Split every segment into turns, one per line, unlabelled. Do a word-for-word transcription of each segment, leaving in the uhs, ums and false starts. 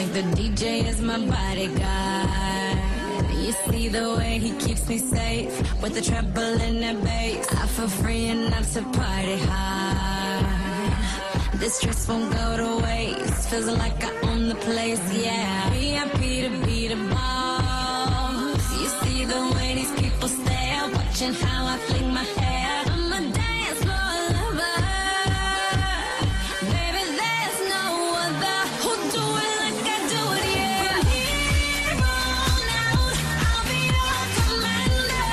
like the D J is my bodyguard. You see the way he keeps me safe with the treble and the bass. I feel free enough to party hard. This stress won't go to waste. Feels like I own the place, yeah. V I P to be the boss. You see the way these people stare, watching how I fling my hair. I'm a dance floor lover. Baby, there's no other who'll do it like I do it, yeah. From here on out, I'll be your commander.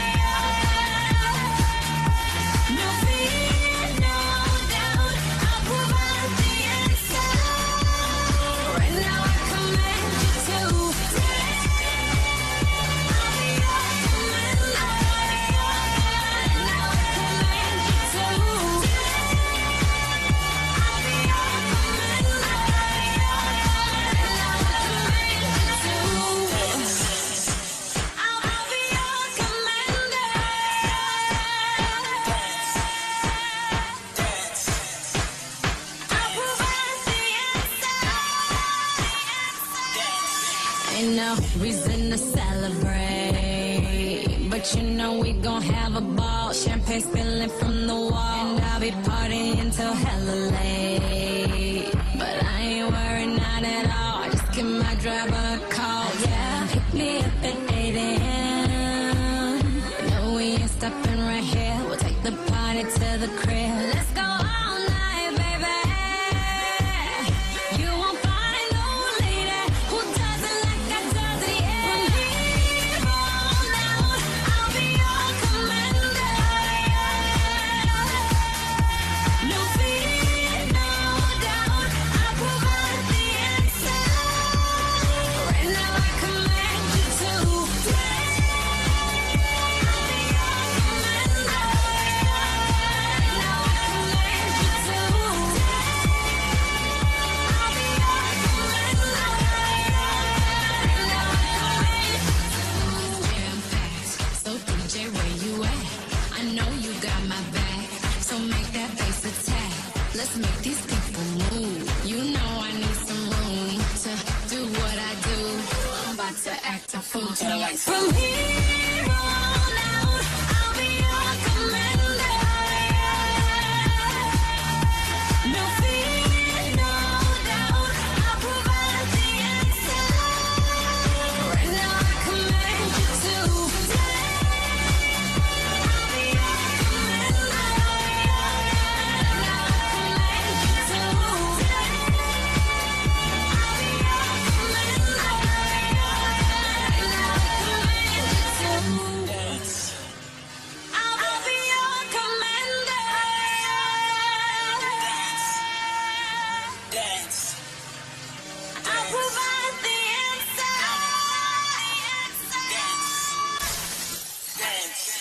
No fear, no doubt, I'll provide the answer. Right now I command you to dance. I'll be your commander. Right now I command you to dance. I'll be your Ain't no reason to celebrate, but you know we gon' have a ball. Champagne spilling from the wall, and I'll be partying till hella late. But I ain't worried, not at all. Just give my driver a call, yeah. Pick me up at eight a m No, we ain't stopping right here. We'll take the party to the crib. Let's go all night, baby. You won't find no lady who does it like I does it, yeah. From here on out, I'll be your commander. No fear, no doubt, I'll provide the answer. Right now I command you to dance. I'll be your commander. Right now I command you to dance. I'll be your commander. Right now I command you to jam-packed. So D J, where you at? I know you got my back. So make that bass attack. Let's make these people move. You know I need some room to do what I do. I'm about to act a fool. From here on out, I'll be your commander. No fear, no doubt, I'll provide the answer. Right now I command you to dance. I'll be your commander. Right now I command you to dance. I'll be your commander. Right now I command you to dance. I'll be your commander. Dance. I'll provide the answer. Dance. Dance.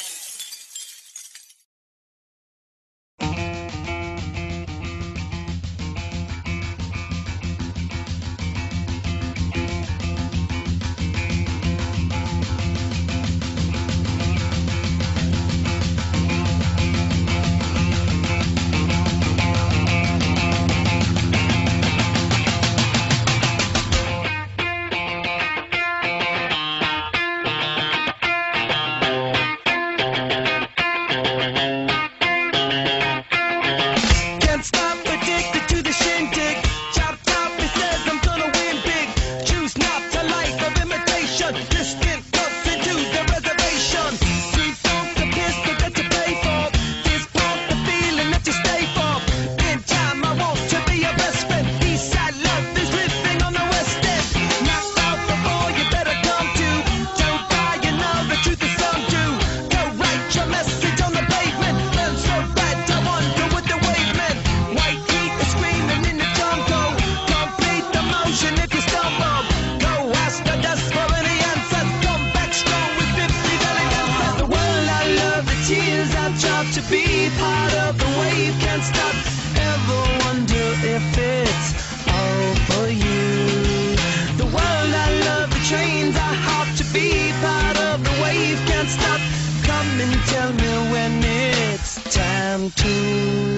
Can't stop, addicted to the shindig. Chop top, it says I'm gonna win big. Choose not a life of imitation. Distant cuts into the reservation. Street funk, the pistol that you pay for. This pump, the feeling that you stay for. In time, I want to be your best friend. East side love is living on the west end. Knocked out before you better come to. Don't buy, you know the truth is some do. Go write your message on the pavement. Burn so bright, I wonder what the wave meant. White heat is screaming in the jungle. Complete the motion if you stumble. Go ask the dust for any answers. Come back strong with fifty belly dancers. The world I love, the tears I drop to be part of the wave. Can't stop. Ever wonder if it's all for you? The world I love, the trains I hop to be part of the wave. Can't stop. Come and tell me when it's time to